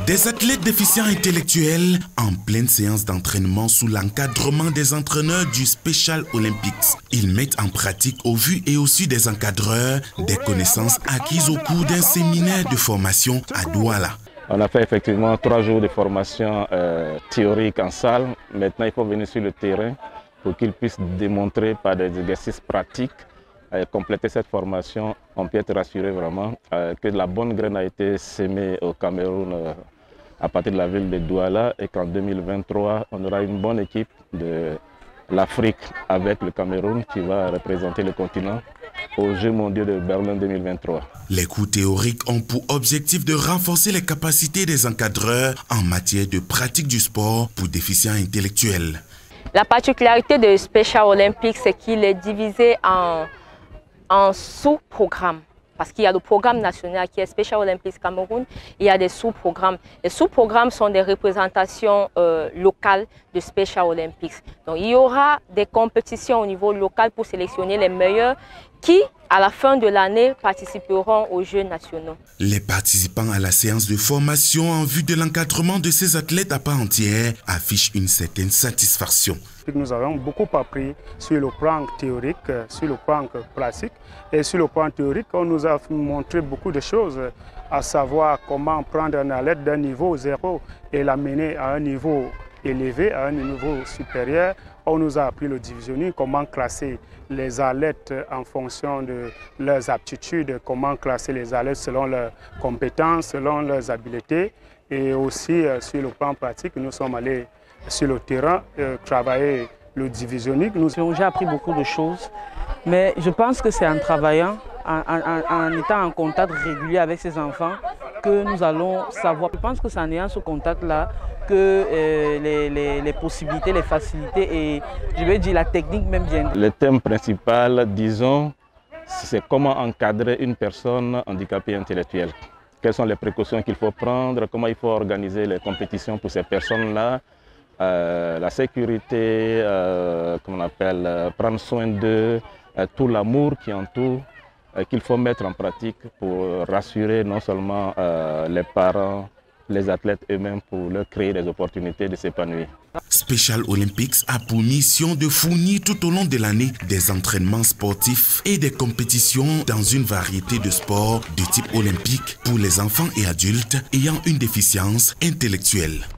Des athlètes déficients intellectuels en pleine séance d'entraînement sous l'encadrement des entraîneurs du Special Olympics. Ils mettent en pratique au vu et au su des encadreurs des connaissances acquises au cours d'un séminaire de formation à Douala. On a fait effectivement 3 jours de formation théorique en salle. Maintenant, il faut venir sur le terrain pour qu'ils puissent démontrer par des exercices pratiques, compléter cette formation. On peut être rassuré vraiment que la bonne graine a été sémée au Cameroun à partir de la ville de Douala et qu'en 2023, on aura une bonne équipe de l'Afrique avec le Cameroun qui va représenter le continent aux Jeux mondiaux de Berlin 2023. Les cours théoriques ont pour objectif de renforcer les capacités des encadreurs en matière de pratique du sport pour déficients intellectuels. La particularité de Special Olympics, c'est qu'il est divisé en sous-programmes. Parce qu'il y a le programme national qui est Special Olympics Cameroun, il y a des sous-programmes. Les sous-programmes sont des représentations locales de Special Olympics. Donc il y aura des compétitions au niveau local pour sélectionner les meilleurs qui, à la fin de l'année, participeront aux Jeux nationaux. Les participants à la séance de formation en vue de l'encadrement de ces athlètes à part entière affichent une certaine satisfaction. Nous avons beaucoup appris sur le plan théorique, sur le plan pratique. Et sur le plan théorique, on nous a montré beaucoup de choses, à savoir comment prendre un athlète d'un niveau 0 et l'amener à un niveau élevé, à un niveau supérieur. On nous a appris le divisionning, comment classer les athlètes en fonction de leurs aptitudes, comment classer les athlètes selon leurs compétences, selon leurs habiletés. Et aussi sur le plan pratique, nous sommes allés sur le terrain travailler le divisionning. J'ai appris beaucoup de choses, mais je pense que c'est en travaillant, en étant en contact régulier avec ces enfants que nous allons savoir. Je pense que c'est en ayant ce contact-là que les possibilités, les facilités et je vais dire la technique même viennent. Le thème principal, disons, c'est comment encadrer une personne handicapée intellectuelle. Quelles sont les précautions qu'il faut prendre, comment il faut organiser les compétitions pour ces personnes-là. La sécurité, comment on appelle, prendre soin d'eux, tout l'amour qui entoure, qu'il faut mettre en pratique pour rassurer non seulement les parents, les athlètes eux-mêmes, pour leur créer des opportunités de s'épanouir. Special Olympics a pour mission de fournir tout au long de l'année des entraînements sportifs et des compétitions dans une variété de sports de type olympique pour les enfants et adultes ayant une déficience intellectuelle.